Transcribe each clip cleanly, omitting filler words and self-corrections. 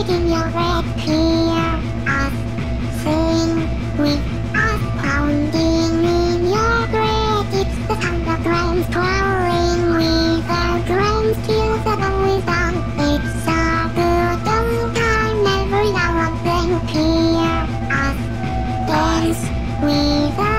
in your red hear us sing with us pounding in your grave. It's the sound of drums crawling without drums till the bell is done. It's a good old time every now and then. Hear us dance with us.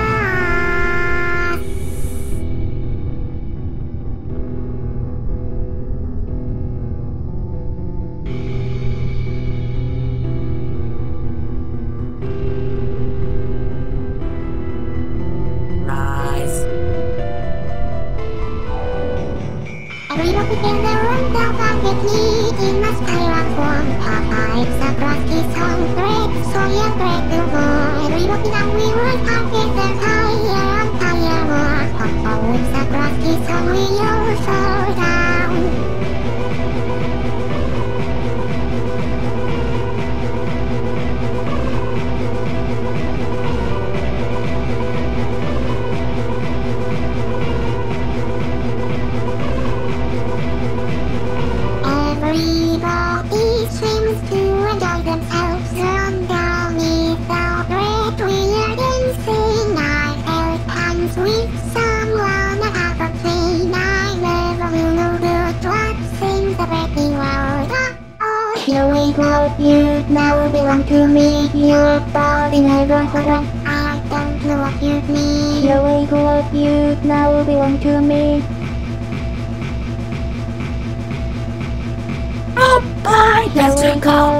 Everybody together on the bucket lead in a spiral form. Papa, it's a crusty song. Break, so you break the wall. Everybody now we will together higher and higher more. Papa, it's a crusty song. We all fall down. Everybody seems to enjoy themselves underneath the bread. We're dancing. I held hands with someone I haven't seen. I never will know good what sings the breaking world. Oh, here we go. You now belong to me. Your body never hold on. I don't know what you mean. Here we go. You now belong to me. Bye, let's go.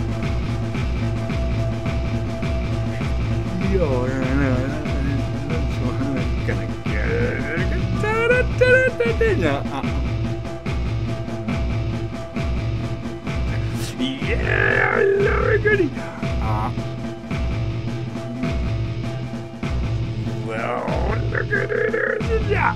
Yeah, I love it, goody. Well, look at it. Yeah.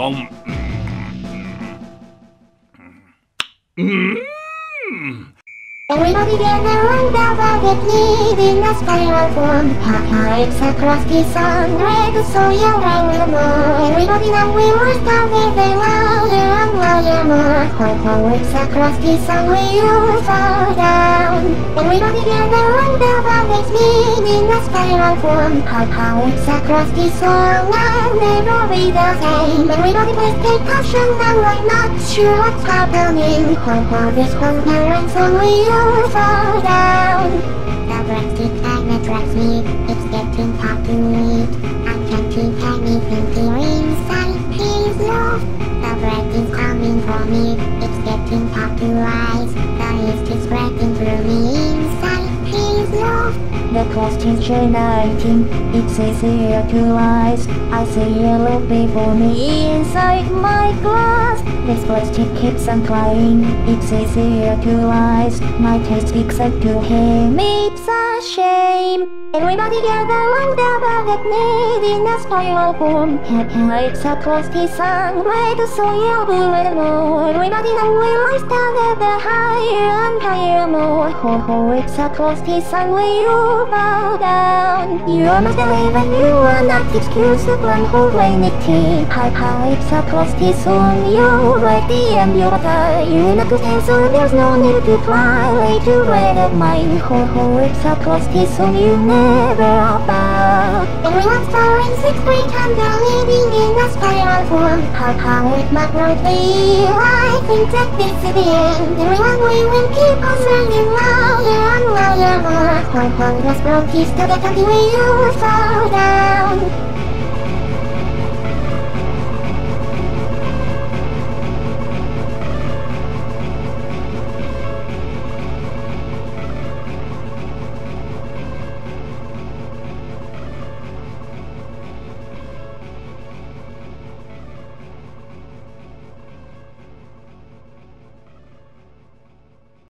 Everybody gather on the bucket lead in a spiral form. Papa, it's a crusty song. Red, so you rang the more. Everybody now we will start getting louder and louder more. Ho ho, it's a crusty song. We all fall down. Everybody gather on the bucket lead in a spiral form. Papa, it's a crusty song. I'll never be the same. Everybody please take caution now. I'm not sure what's happening. Ho ho, this whole parent song we all fall down. The breadsticks and attracts me. It's getting hard to eat. I can't keep anything here inside his love. The bread is coming for me. It's getting hard to rise. The yeast is spreading through me inside his love. The cost is generating, it's easier to rise. I see yellow before me inside my glass. This plastic keeps on crying, it's easier to rise. My taste speaks up to him, it's a shame. Everybody gather on the bucket need in a spiral form. It's a crusty song, red so you will more. Everybody now will rise together higher and higher more. Ho ho, it's a crusty song where you fall down. You must believe and you are not excused to run whole vanity. Hi hi, it's a crusty song, you're ready and you're tired. You're not good and so there's no need to try. Lay to red of mine. Ho ho, it's a crusty song, you never about. Everyone's following 6 feet under, living in a spiral form. How it might be. I think that this is the end. Everyone we will keep on singing louder and louder more. Ho ho, the sprout is to the country we all fall down.